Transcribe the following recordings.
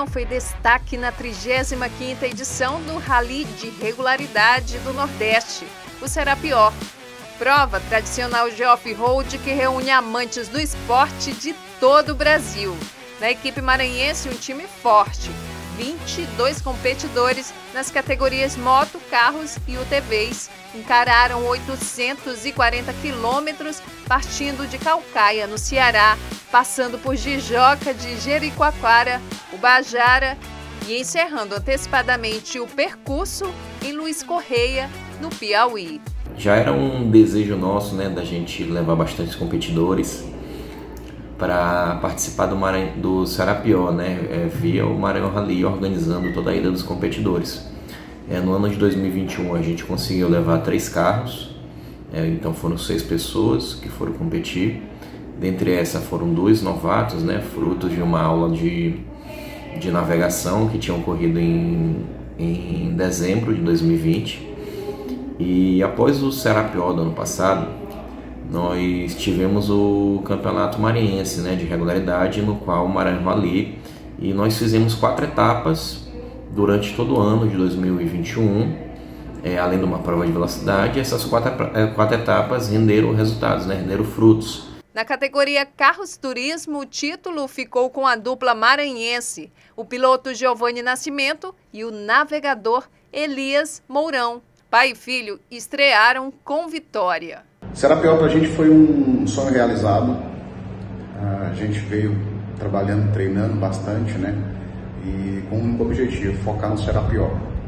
Maranhão foi destaque na 35ª edição do Rally de Regularidade do Nordeste, o Serapió. Prova tradicional de off-road que reúne amantes do esporte de todo o Brasil. Na equipe maranhense, um time forte, 22 competidores nas categorias moto, carros e UTVs. Encararam 840 quilômetros, partindo de Caucaia, no Ceará, passando por Jijoca de Jericoacoara, Ubajara e encerrando antecipadamente o percurso em Luiz Correia, no Piauí. Já era um desejo nosso, da gente levar bastantes competidores para participar do Serapió, via o Maranhão Rally organizando toda a ida dos competidores. No ano de 2021 a gente conseguiu levar 3 carros, então foram 6 pessoas que foram competir. Dentre essas foram 2 novatos, frutos de uma aula de navegação que tinha ocorrido em dezembro de 2020. E após o Serapió do ano passado, nós tivemos o Campeonato Maranhense de regularidade, no qual o Maranhão Rally, e nós fizemos 4 etapas durante todo o ano de 2021, além de uma prova de velocidade. Essas 4 etapas renderam resultados, renderam frutos. Na categoria Carros Turismo, o título ficou com a dupla maranhense, o piloto Giovanni Nascimento e o navegador Elias Mourão. Pai e filho estrearam com vitória. Serapió para a gente foi um sonho realizado. A gente veio trabalhando, treinando bastante, e com um objetivo, focar no Serapió.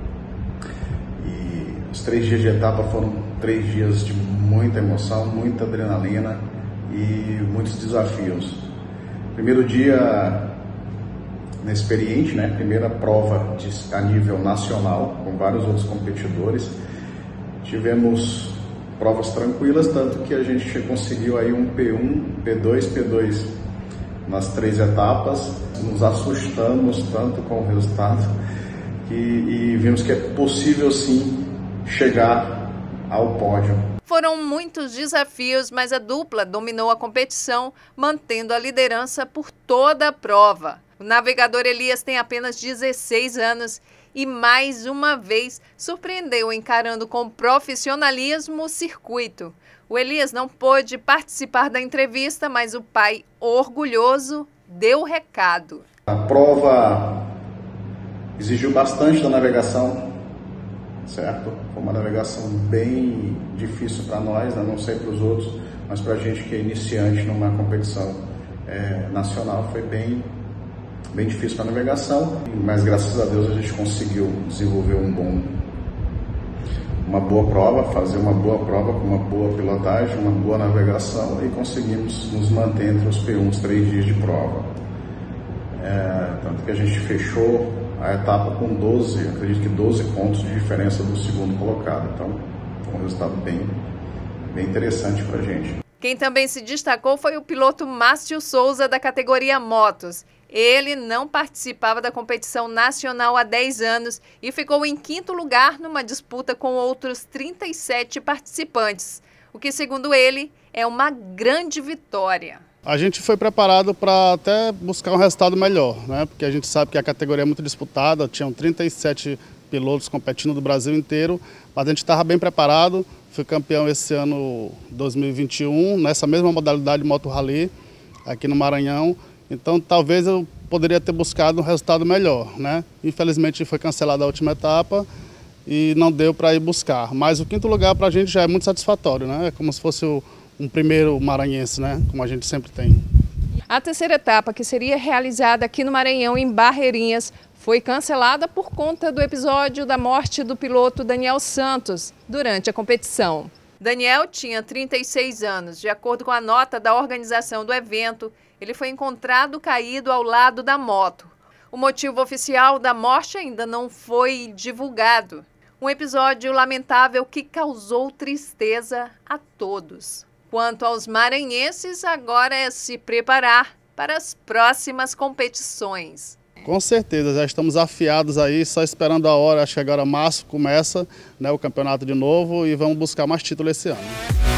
E os 3 dias de etapa foram 3 dias de muita emoção, muita adrenalina e muitos desafios. Primeiro dia inexperiente, primeira prova a nível nacional, com vários outros competidores. Tivemos provas tranquilas, tanto que a gente conseguiu aí um P1, P2, P2 nas 3 etapas. Nos assustamos tanto com o resultado e vimos que é possível sim chegar ao pódio. Foram muitos desafios, mas a dupla dominou a competição, mantendo a liderança por toda a prova. O navegador Elias tem apenas 16 anos e, mais uma vez, surpreendeu encarando com profissionalismo o circuito. O Elias não pôde participar da entrevista, mas o pai, orgulhoso, deu o recado. A prova exigiu bastante da navegação, certo? Foi uma navegação bem difícil para nós, não sei para os outros, mas para a gente que é iniciante numa competição nacional foi bem difícil para a navegação, mas graças a Deus a gente conseguiu desenvolver uma boa prova, fazer uma boa prova com uma boa pilotagem, uma boa navegação, e conseguimos nos manter entre os P1, 3 dias de prova. Tanto que a gente fechou a etapa com 12, acredito que 12 pontos de diferença do segundo colocado. Então, foi um resultado bem interessante para a gente. Quem também se destacou foi o piloto Márcio Souza, da categoria Motos. Ele não participava da competição nacional há 10 anos e ficou em 5º lugar numa disputa com outros 37 participantes, o que, segundo ele, é uma grande vitória. A gente foi preparado para até buscar um resultado melhor, porque a gente sabe que a categoria é muito disputada, tinham 37 pilotos competindo do Brasil inteiro, mas a gente estava bem preparado. Fui campeão esse ano 2021, nessa mesma modalidade Moto Rally, aqui no Maranhão. Então talvez eu poderia ter buscado um resultado melhor, Infelizmente foi cancelada a última etapa e não deu para ir buscar. Mas o 5º lugar para a gente já é muito satisfatório, É como se fosse um primeiro maranhense, como a gente sempre tem. A 3ª etapa, que seria realizada aqui no Maranhão, em Barreirinhas, foi cancelada por conta do episódio da morte do piloto Daniel Santos durante a competição. Daniel tinha 36 anos. De acordo com a nota da organização do evento, ele foi encontrado caído ao lado da moto. O motivo oficial da morte ainda não foi divulgado. Um episódio lamentável que causou tristeza a todos. Quanto aos maranhenses, agora é se preparar para as próximas competições. Com certeza, já estamos afiados aí, só esperando a hora. Acho que agora março começa o campeonato de novo e vamos buscar mais títulos esse ano.